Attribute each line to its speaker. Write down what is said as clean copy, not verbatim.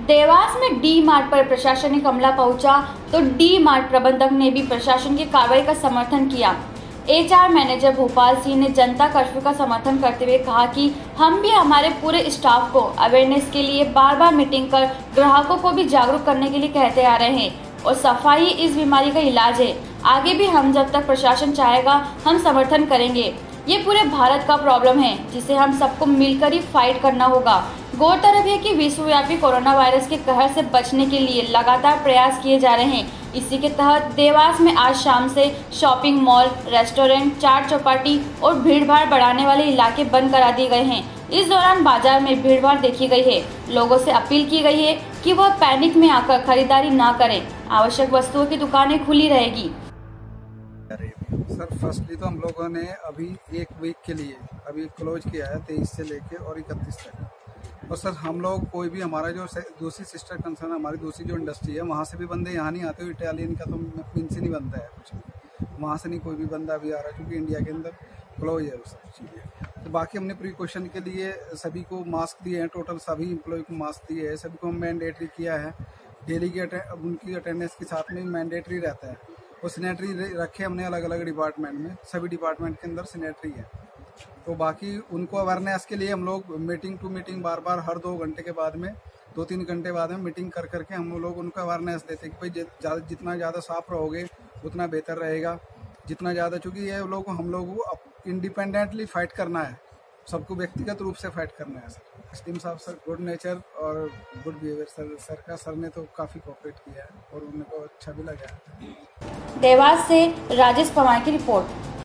Speaker 1: देवास में D mart पर प्रशासनिक अमला पहुंचा तो डी मार्ट प्रबंधक ने भी प्रशासन की कार्रवाई का समर्थन किया। एचआर मैनेजर भोपाल सिंह ने जनता कर्फ्यू का समर्थन करते हुए कहा कि हम भी हमारे पूरे स्टाफ को अवेयरनेस के लिए बार बार मीटिंग कर ग्राहकों को भी जागरूक करने के लिए कहते आ रहे हैं और सफाई इस बीमारी का इलाज है। आगे भी हम जब तक प्रशासन चाहेगा हम समर्थन करेंगे। ये पूरे भारत का प्रॉब्लम है जिसे हम सबको मिलकर ही फाइट करना होगा। गौरतलब है कि विश्वव्यापी कोरोना वायरस के कहर से बचने के लिए लगातार प्रयास किए जा रहे हैं। इसी के तहत देवास में आज शाम से shopping mall, restaurant, chaat Chowpatty और भीड़भाड़ बढ़ाने वाले इलाके बंद करा दिए गए हैं। इस दौरान बाजार में भीड़भाड़ देखी गई है। लोगों से अपील की गई है कि वह पैनिक में आकर खरीदारी ना करें। आवश्यक वस्तुओं की दुकानें खुली रहेगी।
Speaker 2: सर फर्स्टली तो हम लोगों ने अभी एक वीक के लिए अभी क्लोज किया है 23 से लेके और 31 तक। और सर हम लोग कोई भी हमारा जो दूसरी सिस्टर कंसर्न हमारी दूसरी जो इंडस्ट्री है वहाँ से भी बंदे यहाँ नहीं आते। इटालियन का तो मीन से नहीं बनता है कुछ भी, वहाँ से नहीं कोई भी बंदा अभी आ रहा है क्योंकि इंडिया के अंदर क्लोज है वो सब चीज़ें। तो बाकी हमने प्रिकॉशन के लिए सभी को मास्क दिए हैं, टोटल सभी एम्प्लॉय को मास्क दिए हैं, सभी को मैंडेटरी किया है। डेली की उनकी अटेंडेंस के साथ में मैंडेटरी रहता है। और सैनिटरी रखे हमने अलग अलग डिपार्टमेंट में, सभी डिपार्टमेंट के अंदर सैनिटरी है। तो बाकी उनको अवेयरनेस के लिए हम लोग मीटिंग टू मीटिंग बार बार हर 2 घंटे के बाद में 2-3 घंटे बाद में मीटिंग कर करके हम लोग उनको अवेयरनेस देते हैं कि भाई जितना ज़्यादा साफ रहोगे उतना बेहतर रहेगा। जितना ज़्यादा, चूँकि ये लोग हम लोग को इंडिपेंडेंटली फाइट करना है, सबको व्यक्तिगत रूप से फाइट करना है। सर एसडीएम साहब सर गुड नेचर और गुड बिहेवियर सर ने तो काफ़ी कोऑपरेट किया है और उनको अच्छा भी लगा है।
Speaker 1: देवास से राजेश पवार की रिपोर्ट।